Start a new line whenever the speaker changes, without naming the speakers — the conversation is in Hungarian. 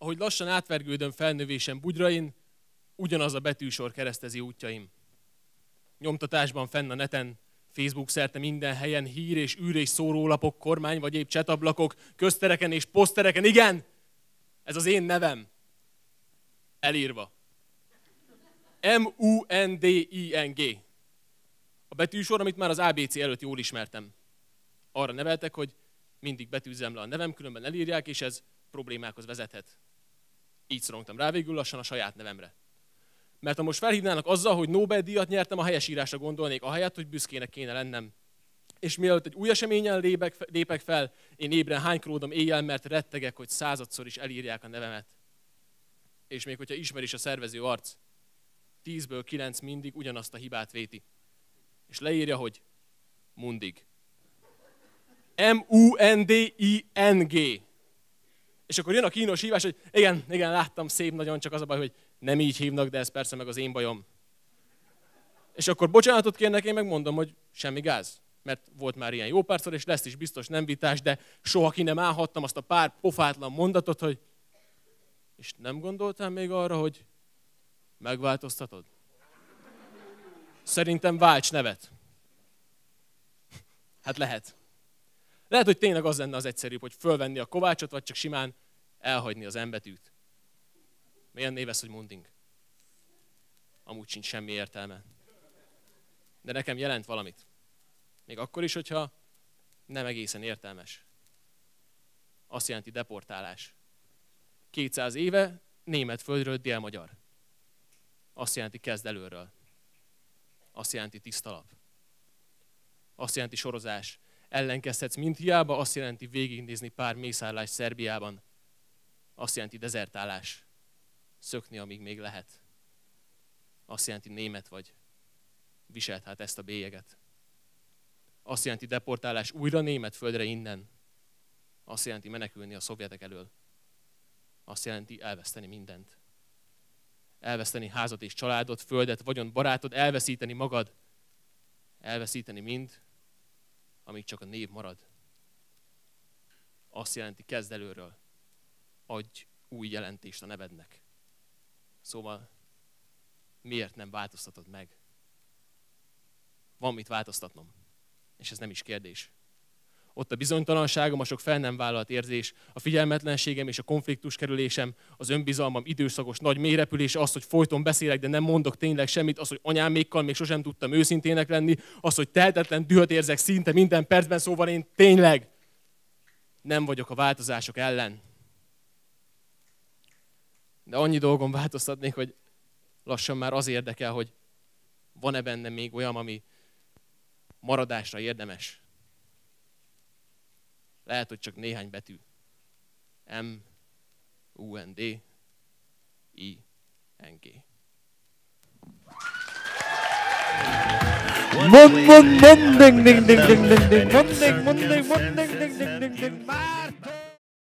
ahogy lassan átvergődöm felnövésem bugyrain, ugyanaz a betűsor keresztezi útjaim. Nyomtatásban fenn a neten, Facebook szerte minden helyen, hír és űr és szórólapok, kormány vagy épp csetablakok, köztereken és posztereken, igen! Ez az én nevem. Elírva. M-U-N-D-I-N-G. A betűsor, amit már az ABC előtt jól ismertem. Arra neveltek, hogy mindig betűzzem le a nevem, különben elírják, és ez problémákhoz vezethet. Így szorongtam rá végül lassan a saját nevemre. Mert ha most felhívnának azzal, hogy Nobel-díjat nyertem, a helyesírásra gondolnék, ahelyett, hogy büszkének kéne lennem. És mielőtt egy új eseményen lépek fel, én ébren hánykródom éjjel, mert rettegek, hogy századszor is elírják a nevemet. És még hogyha ismer is a szervező arc, 10-ből 9 mindig ugyanazt a hibát véti. És leírja, hogy Mundig. M-U-N-D-I-N-G. És akkor jön a kínos hívás, hogy igen, láttam, szép nagyon, csak az a baj, hogy nem így hívnak, de ez persze meg az én bajom. És akkor bocsánatot kérnek, én megmondom, hogy semmi gáz. Mert volt már ilyen jó párszor, és lesz is biztos nem vitás, de soha ki nem állhattam azt a pár pofátlan mondatot, hogy és nem gondoltál még arra, hogy megváltoztatod? Szerintem válts nevet. Hát lehet. Lehet, hogy tényleg az lenne az egyszerűbb, hogy fölvenni a Kovácsot, vagy csak simán elhagyni az M-betűt. Milyen név ez, hogy Munding? Amúgy sincs semmi értelme. De nekem jelent valamit. Még akkor is, hogyha nem egészen értelmes. Azt jelenti deportálás. 200 éve német földről délmagyar. Azt jelenti kezd előről. Azt jelenti tiszta lap. Azt jelenti sorozás. Ellenkezhetsz mind hiába, azt jelenti végignézni pár mészárlás Szerbiában. Azt jelenti dezertálás. Szökni, amíg még lehet. Azt jelenti német vagy. Viselt hát ezt a bélyeget. Azt jelenti deportálás újra német földre innen. Azt jelenti menekülni a szovjetek elől. Azt jelenti elveszteni mindent. Elveszteni házat és családot, földet, vagyont, barátod, elveszíteni magad. Elveszíteni mind, amíg csak a név marad. Azt jelenti kezd előről. Adj új jelentést a nevednek. Szóval miért nem változtatod meg? Van mit változtatnom. És ez nem is kérdés. Ott a bizonytalanságom, a sok fel nem vállalt érzés, a figyelmetlenségem és a konfliktus kerülésem, az önbizalmam időszakos nagy mélyrepülése, az, hogy folyton beszélek, de nem mondok tényleg semmit, az, hogy anyámékkal még sosem tudtam őszintének lenni, az, hogy tehetetlen dühöt érzek szinte minden percben, szóval én tényleg nem vagyok a változások ellen. De annyi dolgon változtatnék, hogy lassan már az érdekel, hogy van-e bennem még olyan, ami maradásra érdemes. Lehet, hogy csak néhány betű. M, U, N, D, I, N, G.
Ding ding ding ding ding ding ding ding ding ding ding ding ding ding.